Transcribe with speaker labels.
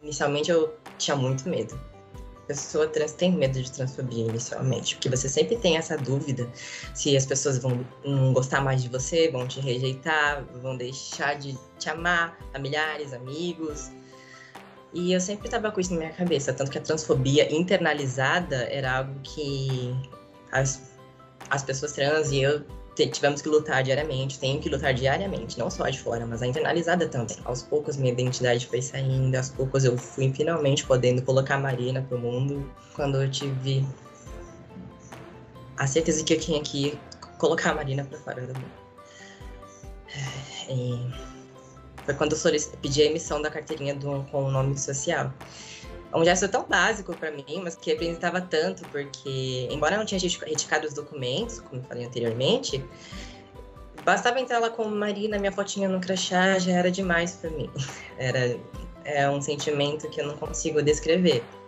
Speaker 1: inicialmente eu tinha muito medo. A pessoa trans tem medo de transfobia inicialmente, porque você sempre tem essa dúvida se as pessoas vão não gostar mais de você, vão te rejeitar, vão deixar de te amar, familiares, amigos. E eu sempre tava com isso na minha cabeça, tanto que a transfobia internalizada era algo que as pessoas trans e eu tivemos que lutar diariamente, tenho que lutar diariamente, não só a de fora, mas a internalizada também. Aos poucos minha identidade foi saindo, aos poucos eu fui finalmente podendo colocar a Marina pro mundo, quando eu tive a certeza que eu tinha que colocar a Marina pra fora do mundo. E foi quando eu pedi a emissão da carteirinha com o nome social. Um gesto tão básico para mim, mas que representava tanto, porque, embora eu não tinha reticado os documentos, como eu falei anteriormente, bastava entrar lá com Marina, minha fotinha no crachá, já era demais para mim. É um sentimento que eu não consigo descrever.